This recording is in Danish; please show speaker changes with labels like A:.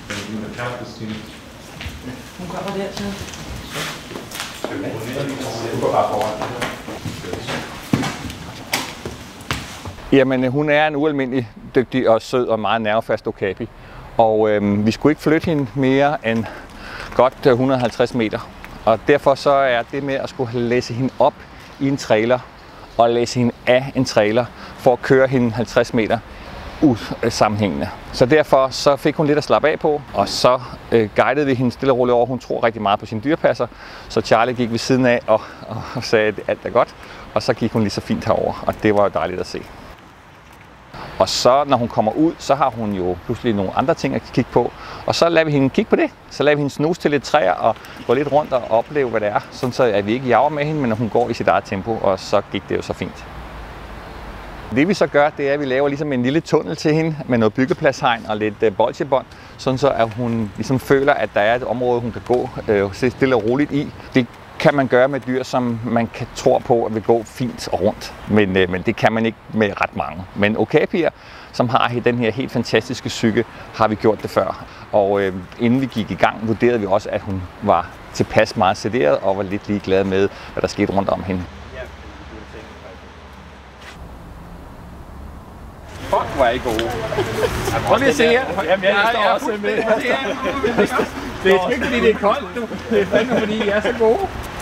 A: Hun kommer der til.
B: Du går bare foran. Jamen, hun er en ualmindelig dygtig og sød og meget nervefast okapi. Og vi skulle ikke flytte hende mere end godt 150 meter. Og derfor så er det med at skulle læse hende op i en trailer og læse hende af en trailer for at køre hende 50 meter usammenhængende. Så derfor så fik hun lidt at slappe af på, og så guidede vi hende stille og roligt over. Hun tror rigtig meget på sin dyrepasser, så Charlie gik ved siden af og sagde, at alt er godt. Og så gik hun lige så fint herover, og det var jo dejligt at se. Og så, når hun kommer ud, så har hun jo pludselig nogle andre ting at kigge på. Og så lader vi hende kigge på det. Så lader vi hende snuse til lidt træer og gå lidt rundt og opleve, hvad det er. Sådan så at vi ikke jager med hende, men hun går i sit eget tempo, og så gik det jo så fint. Det vi så gør, det er, at vi laver ligesom en lille tunnel til hende med noget byggepladshegn og lidt bolsjebånd, sådan så at hun ligesom føler, at der er et område, hun kan gå stille og roligt i. Det kan man gøre med dyr, som man tror på at vil gå fint og rundt, men det kan man ikke med ret mange. Men okapier, som har den her helt fantastiske psyke, har vi gjort det før. Og inden vi gik i gang, vurderede vi også, at hun var tilpas meget sederet og var lidt ligeglad med, hvad der skete rundt om hende. Fuck, hvor er I gode. Prøv lige at se her. Jamen, jeg står også med. Det er ikke fordi det er koldt, du. Det er fandme fordi I er så gode.